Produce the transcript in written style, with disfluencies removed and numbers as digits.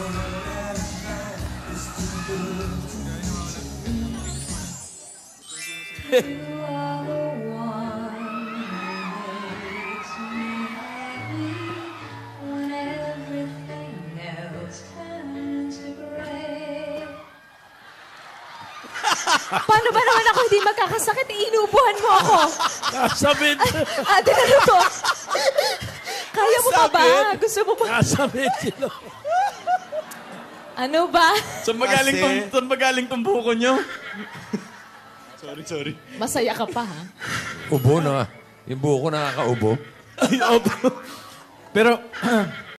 Paano ba naman ako hindi magkakasakit? Inuubuhan mo ako. Kasabit. Ate, ano to? Kaya mo pa ba? Gusto mo ba? Kasabit sila. Ano ba? Saan magaling tong buko nyo? Sorry. Masaya ka pa, ha? Ubo na. Yung buko nakakaubo. Pero,